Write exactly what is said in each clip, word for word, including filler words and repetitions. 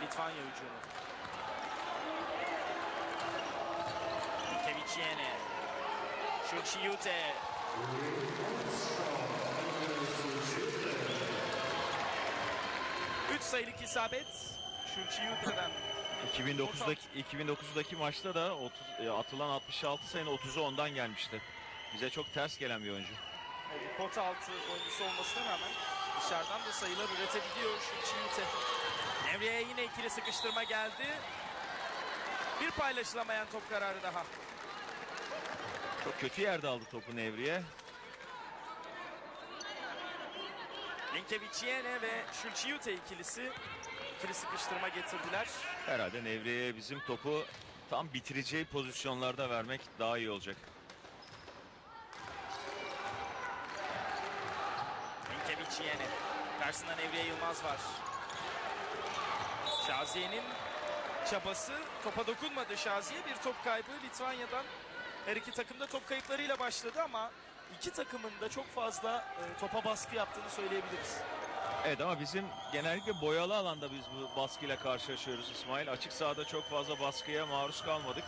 Litvanya hücumu. Linkeviciene. Şulçiyute. üç sayılık isabet Şulçiyute'den. iki bin dokuzdaki iki bin dokuzdaki maçta da otuz, atılan altmış altı sayının otuzu ondan gelmişti. Bize çok ters gelen bir oyuncu. Evet, pot altı oyuncusu olmasına rağmen dışarıdan da sayılar üretebiliyor Şulçiyute. Nevriye'ye yine ikili sıkıştırma geldi. Bir paylaşılamayan top kararı daha. Çok kötü yerde aldı topu Nevriye. Linkeviciene ve Şulçiyute ikilisi ikili sıkıştırma getirdiler. Herhalde Nevriye'ye bizim topu tam bitireceği pozisyonlarda vermek daha iyi olacak. Linkeviciene. Karşısında Nevriye Yılmaz var. Şaziye'nin çabası topa dokunmadı. Şaziye bir top kaybı Litvanya'dan. Her iki takım da top kayıplarıyla başladı ama iki takımın da çok fazla e, topa baskı yaptığını söyleyebiliriz. Evet ama bizim genellikle boyalı alanda biz bu baskıyla karşılaşıyoruz İsmail. Açık sahada çok fazla baskıya maruz kalmadık.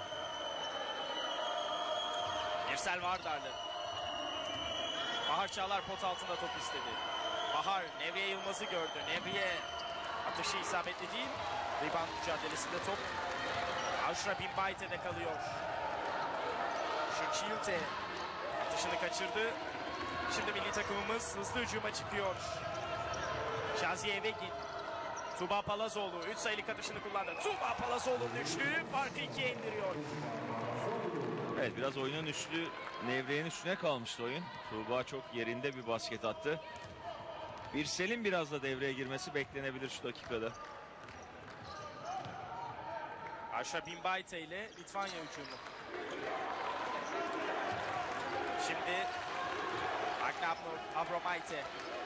Mirsel Vardarlı. Bahar Çağlar pot altında top istedi. Bahar Nevriye Yılmaz'ı gördü. Nevriye atışı isabetli değil. Rebound mücadelesinde top Aşra Binbayte'de kalıyor. Şulçiyute atışını kaçırdı. Şimdi milli takımımız hızlı hücuma çıkıyor. Şaziye Evegin. Tuğba Palazoğlu üç sayılık atışını kullandı. Tuğba Palazoğlu'nun üçlü farkı ikiye indiriyor. Evet biraz oyunun üstü Nevriye'nin üstüne kalmıştı oyun. Tuğba çok yerinde bir basket attı. Birsel'in biraz da devreye girmesi beklenebilir şu dakikada. Aşra Binbayte ile Litvanya hücumu. Şimdi Agna Abromaite.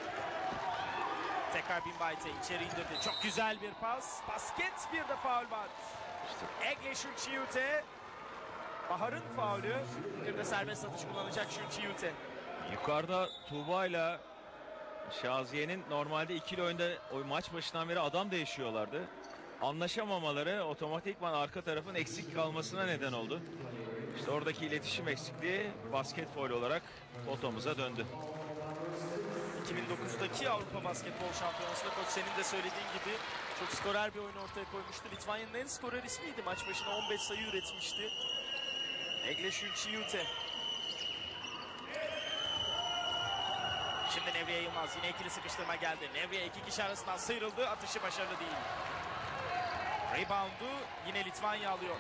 Tekrar Binbayte içeri indirdi. Çok güzel bir pas. Basket, bir de faul var. Egle Şulçiyute. Bahar'ın faulü. Bir de serbest atış kullanacak Şulçiyute. Yukarıda Tuğba ile Şaziye'nin normalde ikili oyunda o maç başından beri adam değişiyorlardı. Anlaşamamaları otomatikman arka tarafın eksik kalmasına neden oldu. İşte oradaki iletişim eksikliği basket faul olarak potomuza döndü. iki bin dokuzdaki Avrupa Basketbol Şampiyonası'nda koç senin de söylediğin gibi çok skorer bir oyun ortaya koymuştu. Litvanya'nın en skorer ismiydi. Maç başına on beş sayı üretmişti. Egle Şulçiyute. Şimdi Nevriye Yılmaz yine ikili sıkıştırma geldi. Nevriye iki kişi arasından sıyrıldı. Atışı başarılı değil. Rebound'u yine Litvanya alıyor.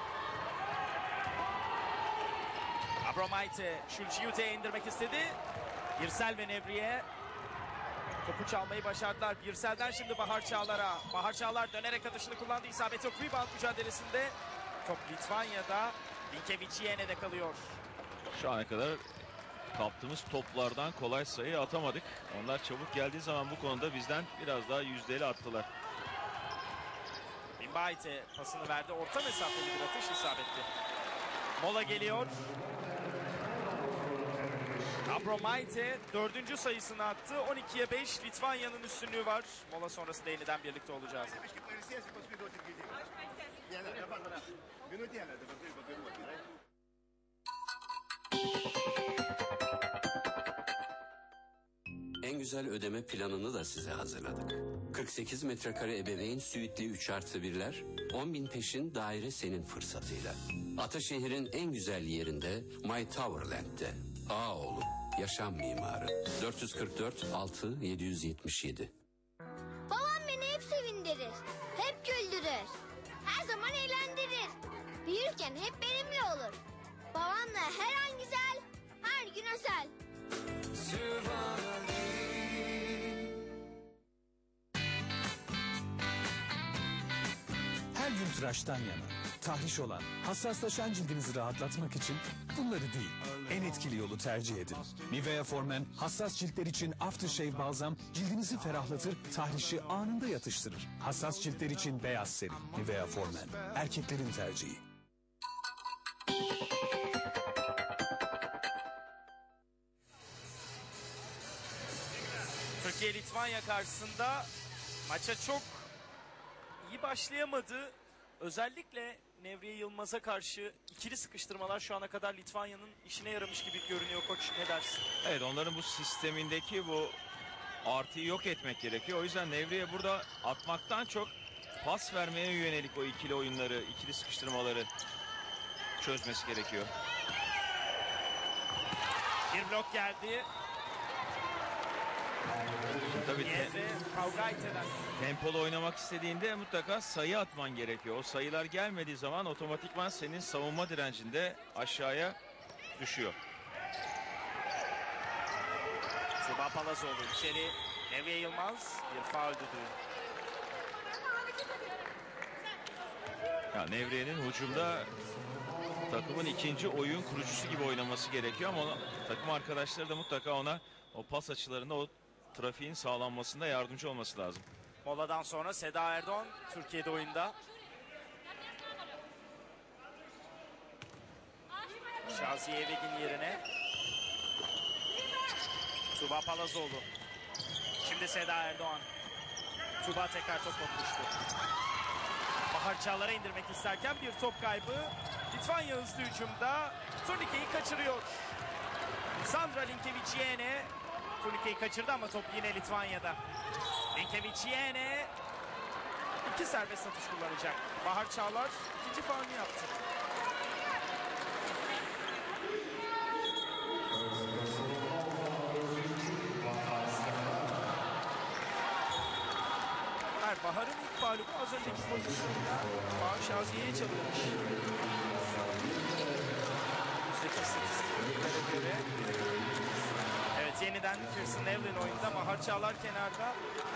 Abromaite Şulçiyute'ye indirmek istedi. Birsel ve Nevriye topu çalmayı başardılar. Birsel'den şimdi Bahar Çağlar'a. Bahar Çağlar dönerek atışını kullandı. İsabet yok. Rebound mücadelesinde top Litvanya'da. Linkeviciene'de kalıyor. Şu ana kadar kaptığımız toplardan kolay sayı atamadık. Onlar çabuk geldiği zaman bu konuda bizden biraz daha yüzdeli attılar. Binbayte pasını verdi. Orta mesafeli bir atış isabetli. Mola geliyor. Abromaite dördüncü sayısını attı. on ikiye beş Litvanya'nın üstünlüğü var. Mola sonrasında yeniden birlikte olacağız. En güzel ödeme planını da size hazırladık. kırk sekiz metrekare ebeveyn süitli üç artı birler, on bin peşin daire senin fırsatıyla. Ataşehir'in en güzel yerinde My Towerland'de. Ağaoğlu, yaşam mimarı. dört yüz kırk dört altı yedi yüz yetmiş yedi. Babam beni hep sevindirir, hep güldürür, her zaman eğlendirir. Büyürken hep benimle olur. Babamla her an güzel, her gün özel. Her gün tıraştan yana, tahriş olan, hassaslaşan cildinizi rahatlatmak için bunları değil, en etkili yolu tercih edin. Nivea Formen hassas ciltler için Aftershave Balzam cildinizi ferahlatır, tahrişi anında yatıştırır. Hassas ciltler için beyaz seri. Nivea Formen, erkeklerin tercihi. Türkiye Litvanya karşısında maça çok iyi başlayamadı. Özellikle Nevriye Yılmaz'a karşı ikili sıkıştırmalar şu ana kadar Litvanya'nın işine yaramış gibi görünüyor koç. Ne dersin? Evet, onların bu sistemindeki bu artıyı yok etmek gerekiyor. O yüzden Nevriye burada atmaktan çok pas vermeye yönelik o ikili oyunları, ikili sıkıştırmaları çözmesi gerekiyor. Bir blok geldi. Tabii te- Nievre Kavgaite'den. tempolu oynamak istediğinde mutlaka sayı atman gerekiyor. O sayılar gelmediği zaman otomatikman senin savunma direncinde aşağıya düşüyor. Tuba Palazoğlu içeri. Nevriye Yılmaz bir faul düdüğü. Ya Nevriye'nin hücumda takımın ikinci oyun kurucusu gibi oynaması gerekiyor ama ona, takım arkadaşları da mutlaka ona o pas açılarında o trafiğin sağlanmasında yardımcı olması lazım. Moladan sonra Seda Erdoğan Türkiye'de oyunda. Şaziye Evegin yerine Tuba Palazoğlu. Şimdi Seda Erdoğan. Tuba tekrar top bulmuştu. Bahar Çağlar'a indirmek isterken bir top kaybı. Litvanya hızlı hücumda turnikeyi kaçırıyor. Sandra Linkeviciene turnikeyi kaçırdı ama top yine Litvanya'da. Linkeviciene iki serbest atış kullanacak. Bahar Çağlar ikinci faulünü yaptı. Hayır, Bahar'ın ilk faulü bu. Az önceki pozisyonda faul Şaziye'ye çalınmış. Üstteki istatistiklere göre. Evet, yeniden Kirsten Evlin oyunda. Bahar Çağlar kenarda.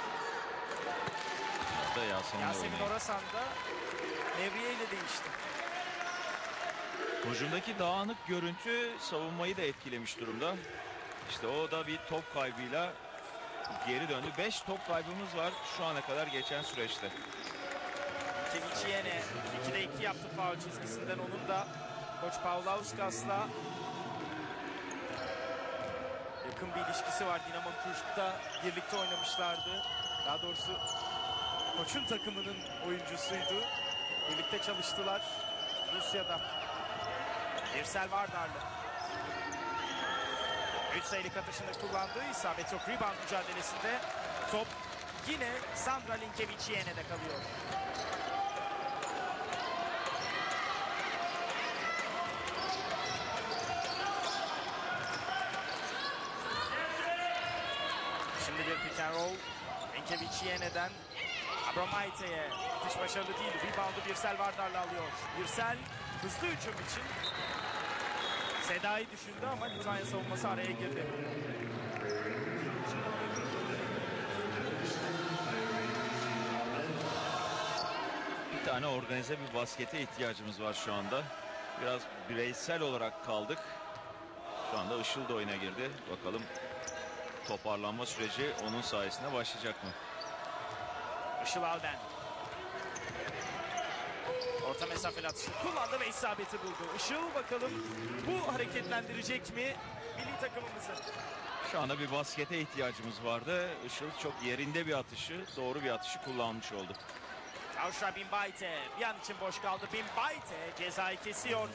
Da Yasemin, Yasemin Orasan da Nevriye ile değişti. hücumdaki dağınık görüntü savunmayı da etkilemiş durumda. İşte o da bir top kaybıyla geri döndü. beş top kaybımız var şu ana kadar geçen süreçte. Keviciene ikide iki yaptı faul çizgisinden. Onun da Koç Paulauskas''la yakın bir ilişkisi var. Dinamo Kuş'ta birlikte oynamışlardı. Daha doğrusu Koç'un takımının oyuncusuydu. Birlikte çalıştılar Rusya'da. Birsel Vardarlı. üç sayılık atışını kullandığı isabet yok. Rebound mücadelesinde top yine Sandra Linkeviciene'de kalıyor. Şimdi bir pick and roll. Linkeviciene'den Abramaite'ye atış başarılı değil. Rebound'u Birsel Vardar'la alıyor. Birsel hızlı hücum için Seda'yı düşündü ama Litvanya savunması araya girdi. Bir tane organize bir baskete ihtiyacımız var şu anda. Biraz bireysel olarak kaldık. Şu anda Işıl da oyuna girdi. Bakalım toparlanma süreci onun sayesinde başlayacak mı? Işıl Alben. Orta mesafeli atışını kullandı ve isabeti buldu. Işıl bakalım bu hareketlendirecek mi milli takımımızı? Şu anda bir baskete ihtiyacımız vardı. Işıl çok yerinde bir atışı, doğru bir atışı kullanmış oldu. Auşra Bimbaite bir an için boş kaldı. Bimbaite cezayı kesiyor.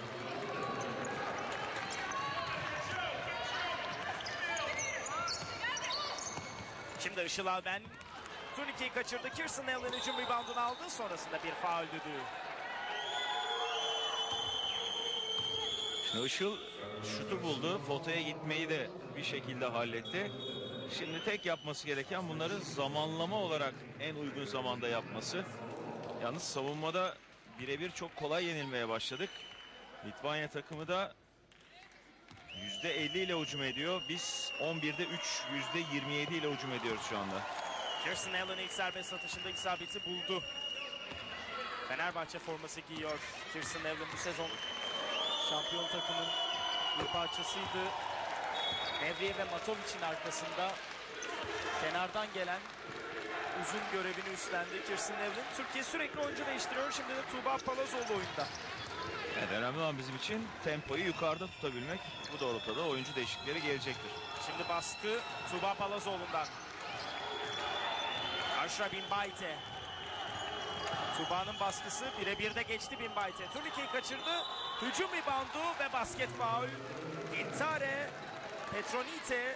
Şimdi Işıl Alben turnikeyi kaçırdı. Kirsten Allen hücum reboundunu aldı. Sonrasında bir faul düdüğü. Şimdi Işıl şutu buldu. Fotoya gitmeyi de bir şekilde halletti. Şimdi tek yapması gereken bunları zamanlama olarak en uygun zamanda yapması. Yalnız savunmada birebir çok kolay yenilmeye başladık. Litvanya takımı da yüzde elli ile hücum ediyor. Biz on birde üç, yüzde yirmi yedi ile hücum ediyoruz şu anda. Kirsten Allen ilk serbest atışında isabeti buldu. Fenerbahçe forması giyiyor. Kirsten Allen bu sezon şampiyon takımın bir parçasıydı. Nevriye ve Matovic'in arkasında kenardan gelen uzun görevini üstlendi Kirsten Allen. Türkiye sürekli oyuncu değiştiriyor. Şimdi de Tuba Palazoğlu oyunda. Evet, önemli olan bizim için tempoyu yukarıda tutabilmek. Bu doğrultuda oyuncu değişiklikleri gelecektir. Şimdi baskı Tuba Palazoğlu'ndan. Aşra Bimbaite. Tuba'nın baskısı birebir de geçti Binbayt'e. Turnikeyi kaçırdı. Hücum reboundu ve basket faul. Intare Petronite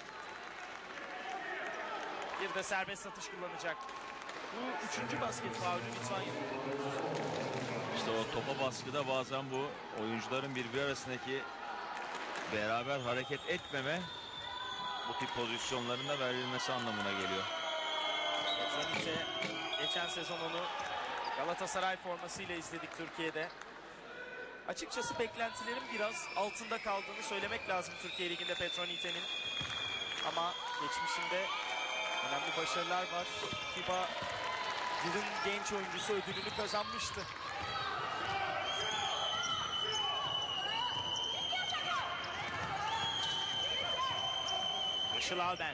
bir de serbest atış kullanacak. Bu üçüncü basket faulü Litvanya. İşte o topa baskıda bazen bu oyuncuların birbiri arasındaki beraber hareket etmeme bu tip pozisyonlarında verilmesi anlamına geliyor. Petronite geçen sezon onu Galatasaray formasıyla izledik Türkiye'de. Açıkçası beklentilerin biraz altında kaldığını söylemek lazım Türkiye Ligi'nde Petronite'nin. Ama geçmişinde önemli başarılar var. FIBA yılın genç oyuncusu ödülünü kazanmıştı. Işıl Alben.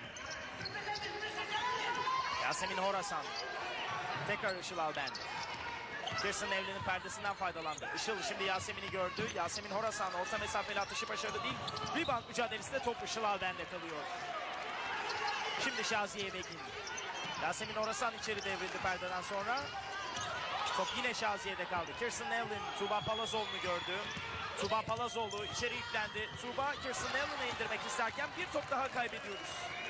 Yasemin Horasan. Tekrar Işıl Alben. Kirsten Evlin'in perdesinden faydalandı. Işıl şimdi Yasemin'i gördü. Yasemin Horasan orta mesafeli atışı başarılı değil. Rebound mücadelesinde top Işıl Alben'de kalıyor. Şimdi Şaziye Begin. Yasemin Horasan içeri devrildi perdeden sonra. Top yine Şaziye'de kaldı. Kirsten Evlin Tuğba Palazoğlu'nu gördü. Tuğba Palazoğlu içeri yüklendi. Tuğba Kirsten Evlin'e indirmek isterken bir top daha kaybediyoruz.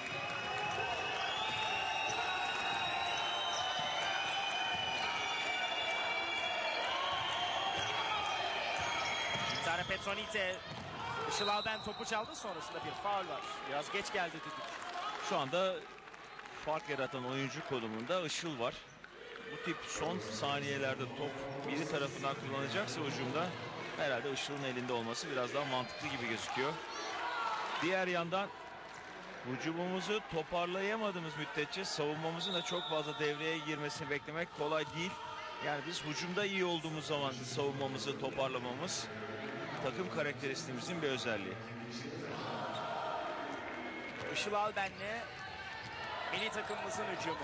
Intare Petronite. Işıl Alben topu çaldı, sonrasında bir faul var. Biraz geç geldi dedik. Şu anda fark yaratan oyuncu konumunda Işıl var. Bu tip son saniyelerde top biri tarafından kullanacaksa hücumda herhalde Işıl'ın elinde olması biraz daha mantıklı gibi gözüküyor. Diğer yandan hücumumuzu toparlayamadığımız müddetçe savunmamızın da çok fazla devreye girmesini beklemek kolay değil. Yani biz hücumda iyi olduğumuz zaman savunmamızı toparlamamız takım karakteristiğimizin bir özelliği. Işıl Alben'le milli takımımızın hücumu.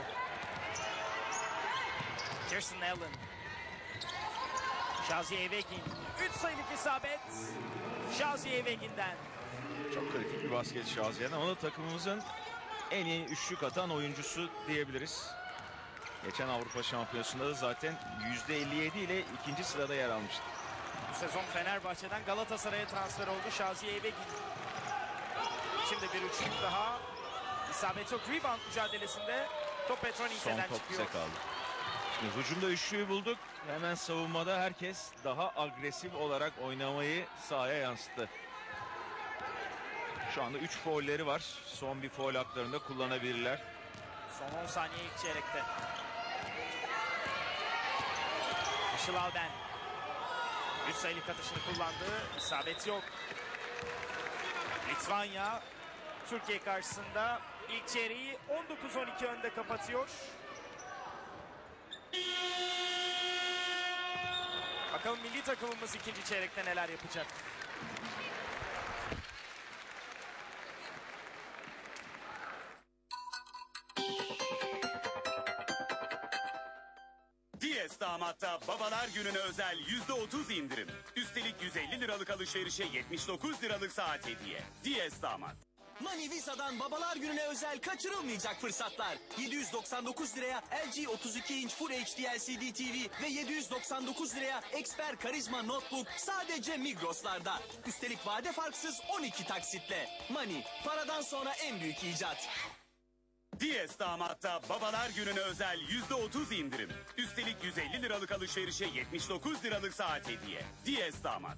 Kirsten Allen. Şaziye Evegin. üç sayılık isabet. Şaziye Evegin'den. Çok kritik bir basket Şaziye'den. Ona takımımızın en iyi üçlük atan oyuncusu diyebiliriz. Geçen Avrupa Şampiyonası'nda da zaten yüzde elli yedi ile ikinci sırada yer almıştı. Bu sezon Fenerbahçe'den Galatasaray'a transfer oldu Şaziye Evegin. Şimdi bir üçlük daha. İsabet yok. Rebound mücadelesinde top Petronite'den Son top çıkıyor. bize kaldı. Şimdi hücumda üçlüyü bulduk. Hemen savunmada herkes daha agresif olarak oynamayı sahaya yansıttı. Şu anda üç faulleri var. Son bir faul haklarında kullanabilirler. Son on saniye ilk çeyrekte. Işıl Alben. üç sayılık atışını kullandı. İsabet yok. Litvanya Türkiye karşısında ilk çeyreği on dokuz on iki önde kapatıyor. Bakalım milli takımımız ikinci çeyrekte neler yapacak. Diyes Damat'ta Babalar Günü'ne özel yüzde otuz indirim. Üstelik yüz elli liralık alışverişe yetmiş dokuz liralık saat hediye. Diyes Damat. Money Visa'dan Babalar Günü'ne özel kaçırılmayacak fırsatlar. yedi yüz doksan dokuz liraya L G otuz iki inç Full H D L C D T V ve yedi yüz doksan dokuz liraya Expert Karizma Notebook sadece Migros'larda. Üstelik vade farksız on iki taksitle. Money, paradan sonra en büyük icat. Diyes Damat'ta Babalar Günü'ne özel yüzde otuz indirim. Üstelik yüz elli liralık alışverişe yetmiş dokuz liralık saat hediye. Diyes Damat.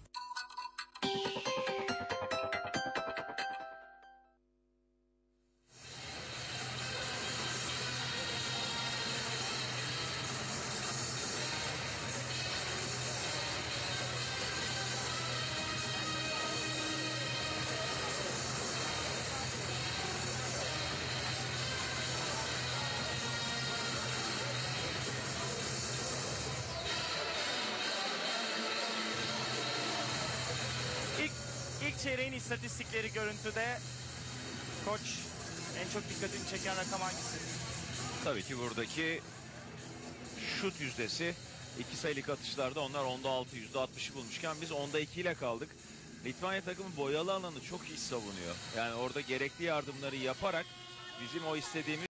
İlk, ilk çeyreğin istatistikleri görüntüde. Koç, en çok dikkatini çeken rakam hangisi? Tabii ki buradaki şut yüzdesi. İki sayılık atışlarda onlar onda altı, yüzde altmışı bulmuşken biz onda iki ile kaldık. Litvanya takımı boyalı alanı çok iyi savunuyor. Yani orada gerekli yardımları yaparak bizim o istediğimiz